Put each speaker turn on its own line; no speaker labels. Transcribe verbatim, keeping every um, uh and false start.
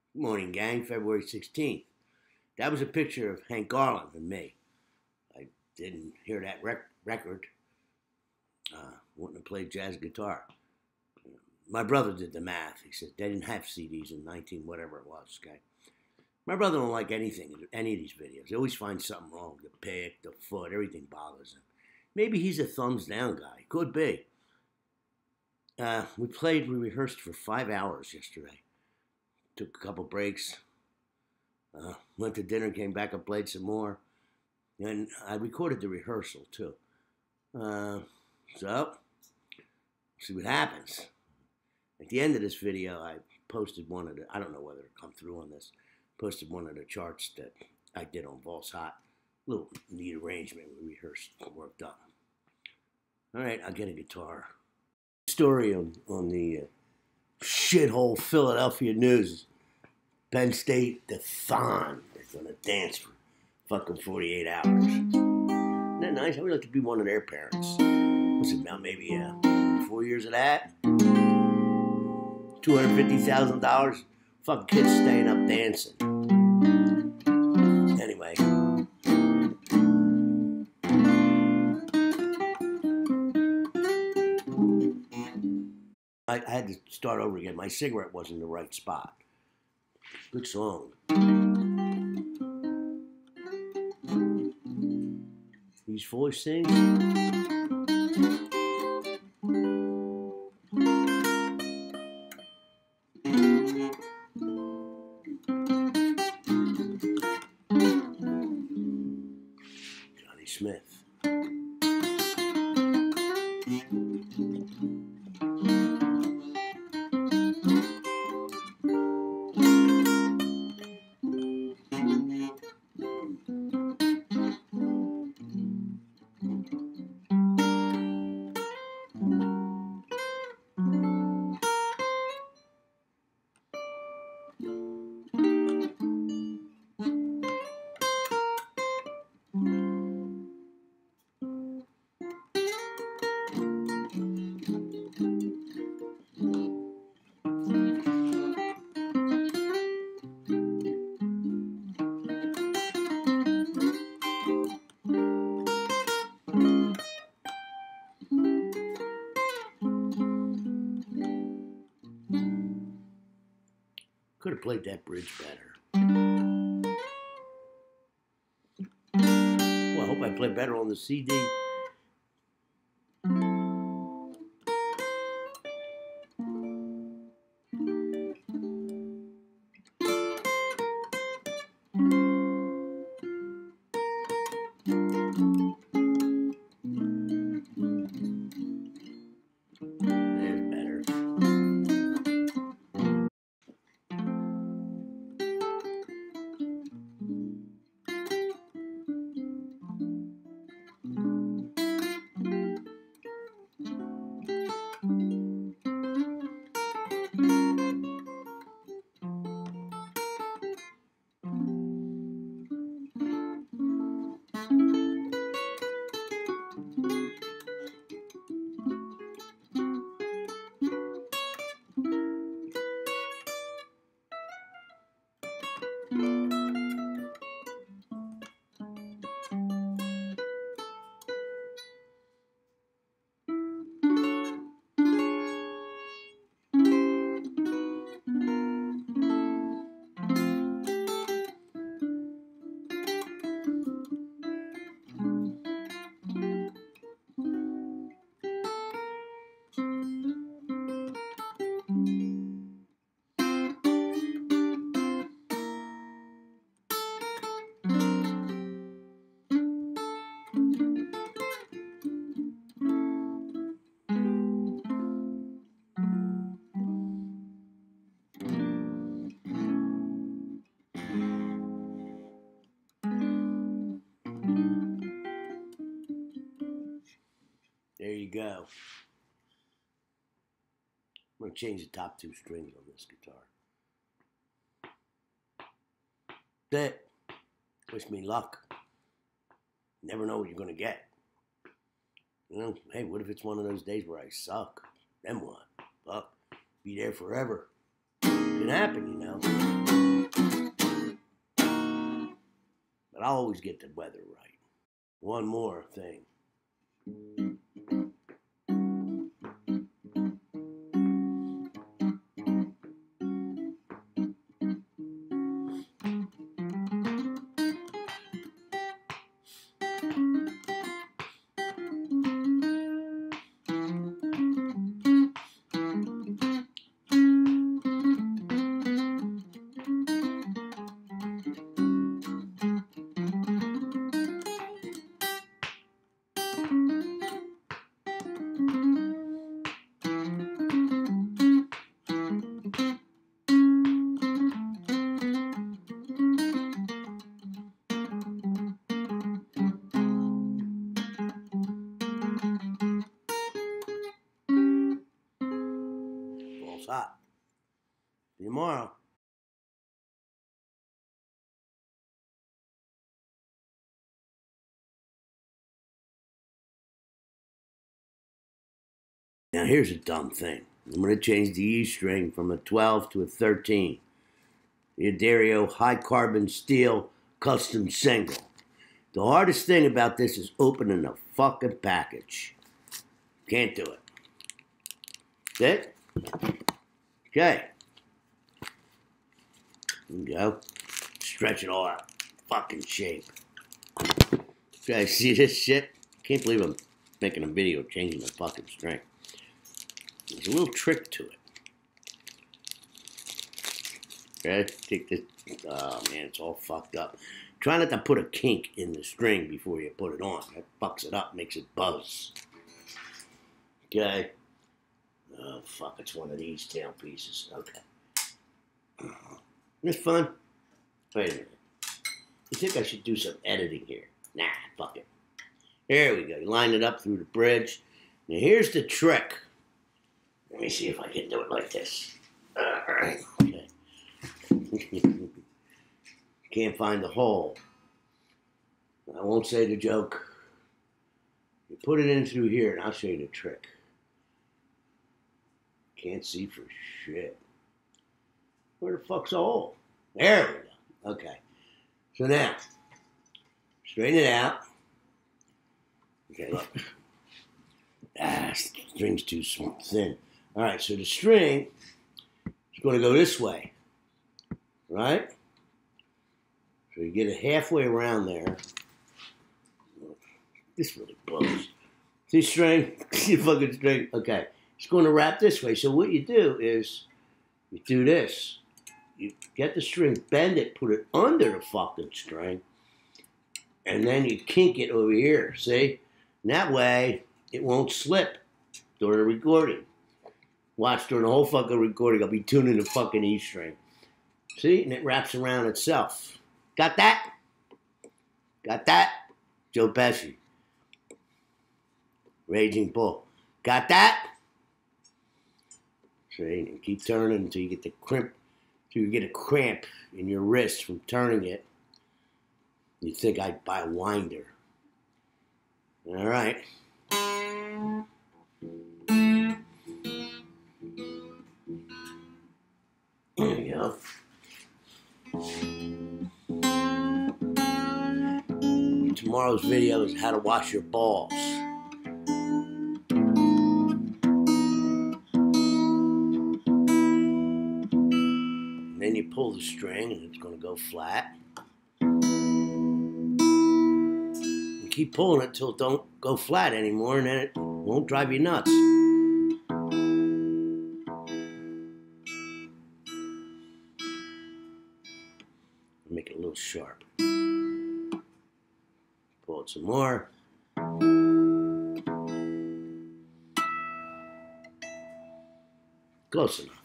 Good morning, gang. February sixteenth. That was a picture of Hank Garland and me. I didn't hear that rec record. Uh, wouldn't have played jazz guitar. My brother did the math. He said they didn't have C Ds in nineteen whatever it was. Okay. My brother don't like anything, any of these videos. He always finds something wrong. The pick, the foot, everything bothers him. Maybe he's a thumbs down guy. Could be. Uh, we played, we rehearsed for five hours yesterday. Took a couple breaks. Uh, went to dinner, came back and played some more. And I recorded the rehearsal too. Uh, so, see what happens. At the end of this video, I posted one of the, I don't know whether it'll come through on this, posted one of the charts that I did on Vol's Hot. Little neat arrangement we rehearsed, worked up. All right, I'll get a guitar. Story on, on the uh, shithole Philadelphia News. Penn State, the Thon. They're going to dance for fucking forty-eight hours. Isn't that nice? I would like to be one of their parents. What's it about? Maybe uh, four years of that? two hundred fifty thousand dollars? Fucking kids staying up dancing. Anyway. I, I had to start over again. My cigarette wasn't in the right spot. Good song. These voice sings. Johnny Smith. Could have played that bridge better. Well, I hope I play better on the C D. There's better. There you go. I'm going to change the top two strings on this guitar. That. Wish me luck. Never know what you're going to get. You know, hey, what if it's one of those days where I suck? Then what? Fuck. Be there forever. It can happen, you know. But I always get the weather right. One more thing. Ball's hot. See you tomorrow. Now here's a dumb thing. I'm going to change the E string from a twelve to a thirteen. The Addario high carbon steel custom single. The hardest thing about this is opening the fucking package. Can't do it. That's it? Okay. There you go. Stretch it all out. Fucking shape. Okay, see this shit? Can't believe I'm making a video changing the fucking string. There's a little trick to it. Okay, take this. Oh man, it's all fucked up. Try not to put a kink in the string before you put it on. That fucks it up, makes it buzz. Okay. Oh fuck, it's one of these tail pieces. Okay. It's fun. Wait a minute. You think I should do some editing here? Nah, fuck it. There we go. You line it up through the bridge. Now here's the trick. Let me see if I can do it like this. Alright, okay. Can't find the hole. I won't say the joke. You put it in through here and I'll show you the trick. Can't see for shit. Where the fuck's the hole? There we go. Okay. So now, straighten it out. Okay, look. Ah, string's too thin. All right, so the string is going to go this way, right? So you get it halfway around there. This really blows. See string? See fucking string? Okay, it's going to wrap this way. So what you do is you do this. You get the string, bend it, put it under the fucking string, and then you kink it over here, see? And that way, it won't slip during the recording. Watch, during the whole fucking recording, I'll be tuning the fucking E string. See? And it wraps around itself. Got that? Got that? Joe Pesci. Raging Bull. Got that? See? And keep turning until you get the crimp, until you get a cramp in your wrist from turning it. You think I'd buy a winder. All right. There you go. Tomorrow's video is how to wash your balls. And then you pull the string and it's going to go flat. You keep pulling it till it don't go flat anymore and then it won't drive you nuts. Make it a little sharp. Pull it some more. Close enough.